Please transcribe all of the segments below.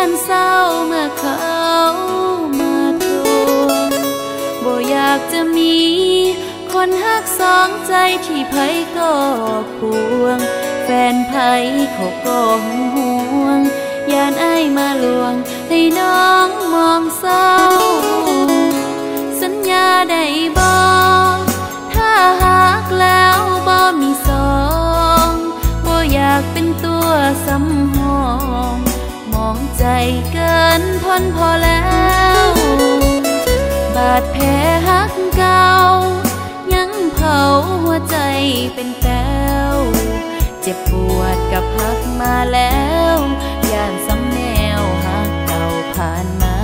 านเศร้าเมื่อเขามาทวงบ่อยากจะมีคนฮักสองใจที่ไผก็พวงแฟนไผเขาก็ห่วงย่านอ้ายมาลวงให้น้องมองเศร้าสัญญาได้บ่ถ้าหากแล้วบ่มีสองบ่อยากเป็นตัวสำหองมองใจเกินทนพอแล้วบาดแผลฮักเก่ายังเผาหัวใจเป็นแต้วเจ็บปวดกับฮักมาแล้วย่านซ้ำแนวฮักเก่าผ่านมา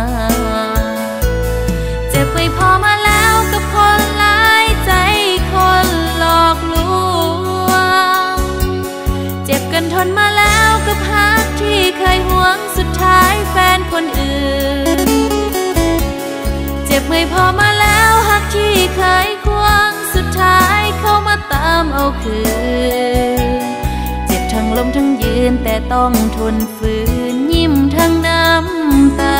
เจ็บไปพอมาแล้วกับคนหลายใจคนหลอกลวงเจ็บกันทนมาแล้วกับฮักที่เคยหวงสุดท้ายแฟนคนอื่นเจ็บไม่พอมาแล้วฮักที่เคยควงสุดท้ายเข้ามาตามเอาคืนเจ็บทั้งลมทั้งยืนแต่ต้องทนฝืนยิ้มทั้งน้ำตา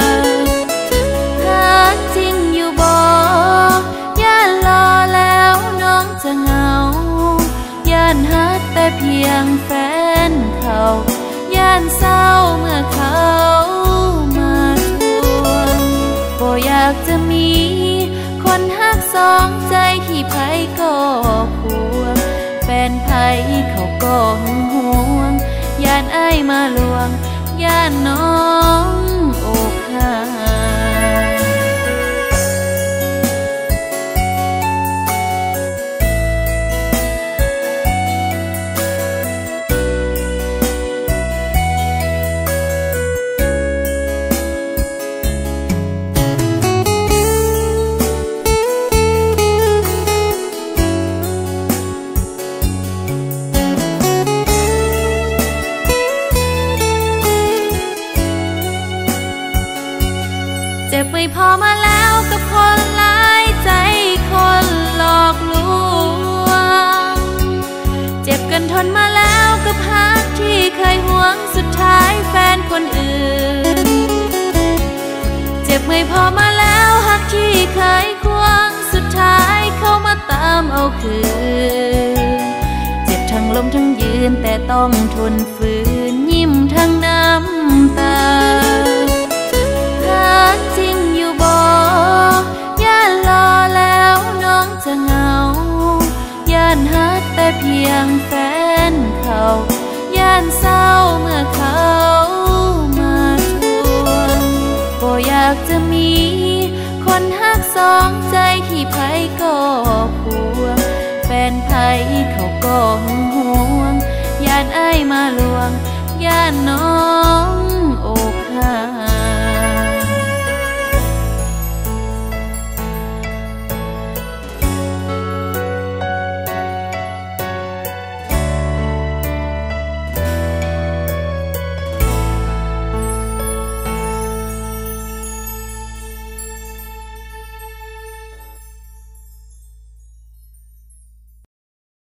ฮักจริงอยู่บ่ย่านรอแล้วน้องจะเหงาย่านฮักแต่เพียงแฟนเขาย่านเศร้าเมื่อเขามาทวงบ่อยากจะมีคนฮักสองใจที่ไผก็พวงแฟนไผเขาก็ห่วงย่านอ้ายมาลวงย่านน้องอกหักเจ็บไม่พอมาแล้วกับคนหลายใจคนหลอกลวงเจ็บกันทนมาแล้วกับฮักที่เคยหวงสุดท้ายแฟนคนอื่นเจ็บไม่พอมาแล้วฮักที่เคยควงสุดท้ายเข้ามาตามเอาคืนเจ็บทั้งลมทั้งยืนแต่ต้องทนฝืนยิ้มทั้งน้ำตาฮักจริงอยู่บ่ย่านรอแล้วน้องจะเหงาย่านฮักแต่เพียงแฟนเขาย่านเศร้าเมื่อเขามาทวงบ่อยากจะมีคนฮักสองใจที่ไผก็พวงแฟนไผเขาก็ห่วงย่านอ้ายมาลวงย่านน้องอกหัก